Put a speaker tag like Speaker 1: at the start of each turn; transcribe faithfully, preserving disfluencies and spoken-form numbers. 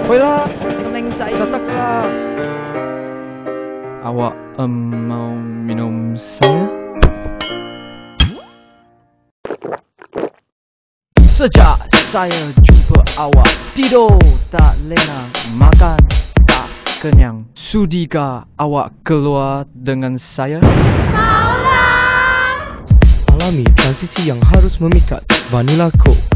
Speaker 1: Hoylah, neng saya datanglah. Awak um, mau minum saya? Sejak saya jumpa awak, tidur tak lena, makan tak kenyang. Sudikah awak keluar dengan saya?
Speaker 2: Alami transisi yang harus memikat. Vanilla Coke.